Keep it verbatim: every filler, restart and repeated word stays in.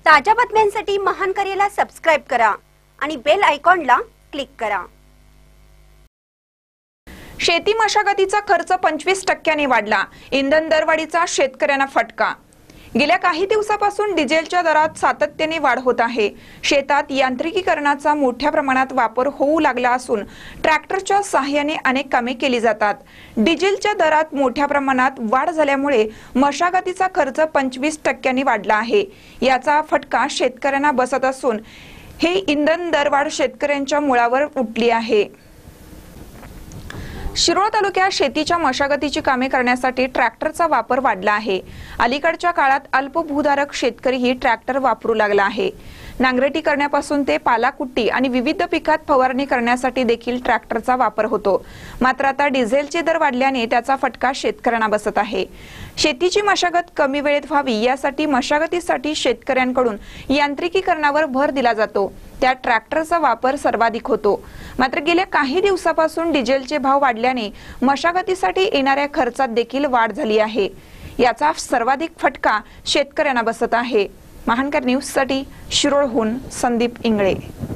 ताज्या बातम्यांसाठी महान करेला सबस्क्राइब करा आणि बेल आयकॉनला क्लिक करा। शेती मशागतीचा खर्च पंचवीस टक्क्यांनी वाढला। इंधन दरवाढीचा शेतकऱ्यांना फटका। गेल्या काही दिवसापासून डिझेलच्या दरात सातत्याने वाढ होत आहे। शेतात यांत्रिकीकरणाचा मोठ्या प्रमाणात वापर होऊ लागला असून ट्रॅक्टरच्या सहाय्याने अनेक कामे केली जातात। डिझेलच्या दरात मोठ्या प्रमाणात वाढ झाल्यामुळे मशागतीचा खर्च पंचवीस टक्क्यांनी वाढला आहे। याचा फटका शेतकऱ्यांना बसत असून हे इंधन दरवाढ शेतकऱ्यांच्या मुळावर उठली आहे। शिरोळ तालुक्यात शेतीच्या मशागतीची कामे करण्यासाठी ट्रॅक्टरचा वापर वाढला आहे। अलीकडच्या काळात अल्पभूधारक शेतकरीही ट्रॅक्टर वापरू लागला आहे। नांगरटी करण्यापासून ते पालाकुट्टी आणि विविध पिकात फवारणी करण्यासाठी देखील ट्रॅक्टरचा वापर होतो। मात्र आता डिझेलचे दर वाढल्याने त्याचा फटका शेतकऱ्यांना बसत आहे। शेतीची मशागत कमी वेळेत व्हावी यासाठी मशागतीसाठी शेतकऱ्यांकडून यांत्रिकीकरणावर भर दिला जातो। त्या ट्रॅक्टरचा वापर सर्वाधिक होतो। मात्र गेल्या काही दिवसापासून डिझेलचे भाव वाढल्याने मशागतीसाठी येणाऱ्या खर्चात देखील वाढ झाली आहे। याचा सर्वाधिक फटका शेतकऱ्यांना बसत आहे। महानकर न्यूज साठी शिरोळहून संदीप इंगळे।